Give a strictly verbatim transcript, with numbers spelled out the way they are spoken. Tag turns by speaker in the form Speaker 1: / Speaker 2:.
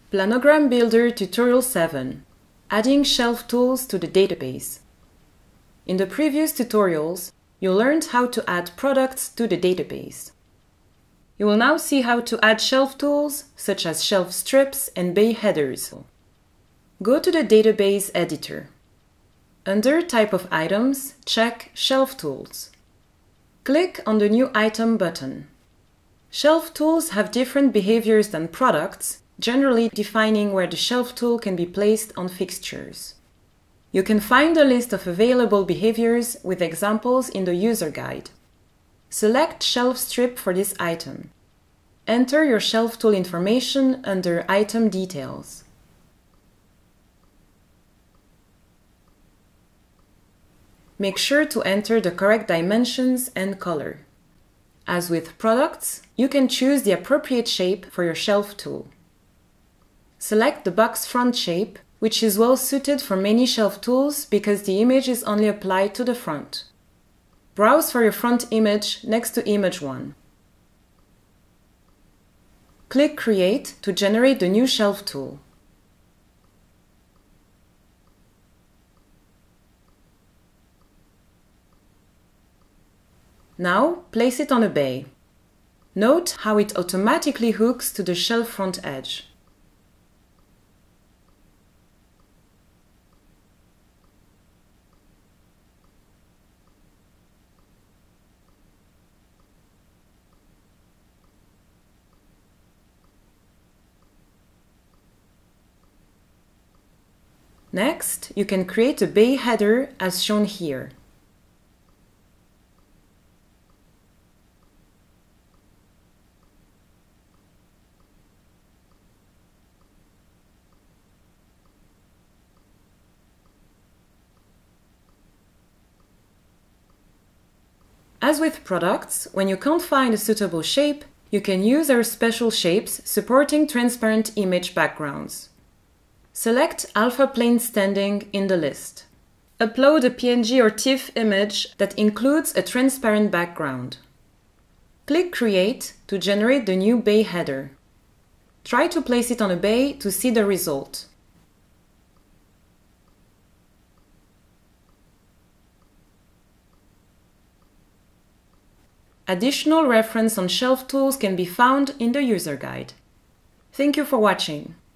Speaker 1: PlanogramBuilder Tutorial seven. Adding shelf tools to the database. In the previous tutorials, you learned how to add products to the database. You will now see how to add shelf tools, such as shelf strips and bay headers. Go to the database editor. Under Type of Items, check Shelf Tools. Click on the New Item button. Shelf tools have different behaviors than products, generally defining where the shelf tool can be placed on fixtures. You can find a list of available behaviors with examples in the user guide. Select Shelf Strip for this item. Enter your shelf tool information under Item Details. Make sure to enter the correct dimensions and color. As with products, you can choose the appropriate shape for your shelf tool. Select the box front shape, which is well suited for many shelf tools because the image is only applied to the front. Browse for your front image next to Image one. Click Create to generate the new shelf tool. Now, place it on a bay. Note how it automatically hooks to the shelf front edge. Next, you can create a bay header as shown here. As with products, when you can't find a suitable shape, you can use our special shapes supporting transparent image backgrounds. Select Alpha Plane Standing in the list. Upload a P N G or TIFF image that includes a transparent background. Click Create to generate the new bay header. Try to place it on a bay to see the result. Additional reference on shelf tools can be found in the user guide. Thank you for watching.